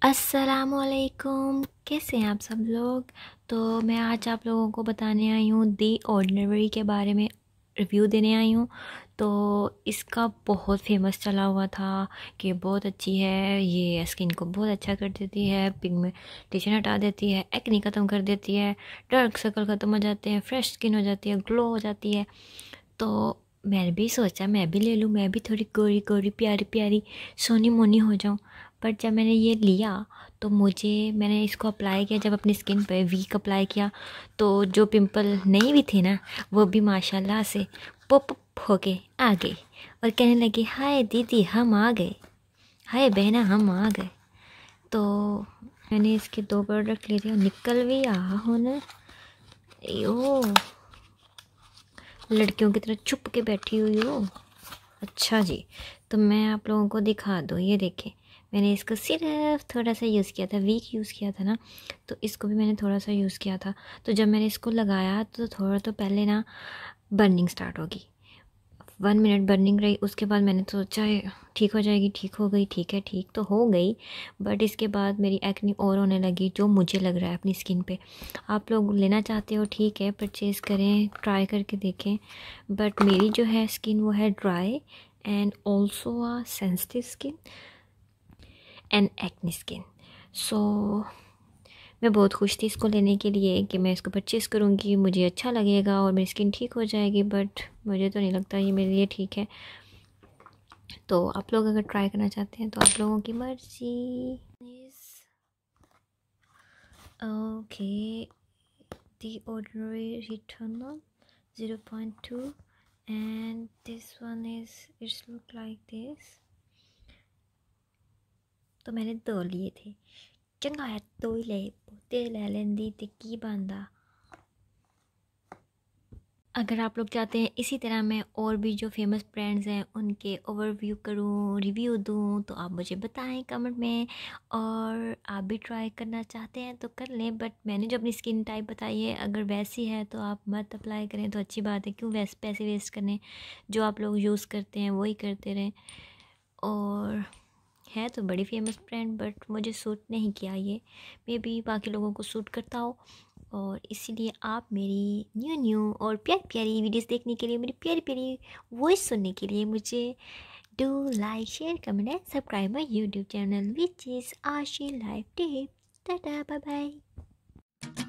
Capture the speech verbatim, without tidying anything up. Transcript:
अस्सलामुअलैकुम, कैसे हैं आप सब लोग। तो मैं आज आप लोगों को बताने आई हूँ दी ऑर्डिनरी के बारे में, रिव्यू देने आई हूँ। तो इसका बहुत फेमस चला हुआ था कि बहुत अच्छी है, ये स्किन को बहुत अच्छा कर देती है, पिगमेंटेशन हटा देती है, एक्ने ख़त्म कर देती है, डार्क सर्कल ख़त्म हो जाते हैं, फ्रेश स्किन हो जाती है, ग्लो हो जाती है। तो मैंने भी सोचा मैं भी ले लूँ, मैं भी थोड़ी गोरी गोरी प्यारी प्यारी सोनी मोनी हो जाऊँ। पर जब मैंने ये लिया तो मुझे मैंने इसको अप्लाई किया, जब अपनी स्किन पे वीक अप्लाई किया तो जो पिंपल नहीं भी थे ना, वो भी माशाल्लाह से पॉप अप हो के आ गए और कहने लगे हाय दीदी हम आ गए, हाय बहना हम आ गए। तो मैंने इसके दो प्रोडक्ट ले लिए, निकल भी आ होने ओ लड़कियों की तरह छुप के बैठी हुई हो। अच्छा जी, तो मैं आप लोगों को दिखा दूँ, ये देखें मैंने इसको सिर्फ थोड़ा सा यूज़ किया था, वीक यूज़ किया था ना, तो इसको भी मैंने थोड़ा सा यूज़ किया था। तो जब मैंने इसको लगाया तो थोड़ा तो पहले ना बर्निंग स्टार्ट होगी, वन मिनट बर्निंग रही, उसके बाद मैंने सोचा ठीक हो जाएगी, ठीक हो गई, ठीक है ठीक तो हो गई। बट इसके बाद मेरी एक्ने और होने लगी, जो मुझे लग रहा है अपनी स्किन पे। आप लोग लेना चाहते हो ठीक है, परचेज़ करें, ट्राई करके देखें। बट मेरी जो है स्किन वो है dry and also a sensitive skin and acne skin. So मैं बहुत खुश थी इसको लेने के लिए कि मैं इसको परचेज़ करूँगी, मुझे अच्छा लगेगा और मेरी स्किन ठीक हो जाएगी। बट मुझे तो नहीं लगता ये मेरे लिए ठीक है। तो आप लोग अगर ट्राई करना चाहते हैं तो आप लोगों की मर्ज़ी। Okay, The Ordinary retinal zero point two and this one is it's look like this. तो मैंने दो लिए थे, चंगा है दो ही ले, बहुते ले लेंदी ते की बनदा। अगर आप लोग चाहते हैं इसी तरह मैं और भी जो फेमस ब्रांड्स हैं उनके ओवरव्यू करूं, रिव्यू दूं, तो आप मुझे बताएं कमेंट में। और आप भी ट्राई करना चाहते हैं तो कर लें। बट मैंने जो अपनी स्किन टाइप बताई है, अगर वैसी है तो आप मत अप्लाई करें तो अच्छी बात है, क्यों वैसे पैसे वेस्ट करने, जो आप लोग यूज़ करते हैं वही करते रहें। और है तो बड़ी फेमस ब्रांड बट मुझे सूट नहीं किया ये, मे बी बाकी लोगों को सूट करता हो। और इसीलिए आप मेरी न्यू न्यू और प्यारी प्यारी वीडियोस देखने के लिए, मेरी प्यारी प्यारी वॉइस सुनने के लिए मुझे do like share comment and subscribe my YouTube channel which is Aashi life tips. Tata bye bye.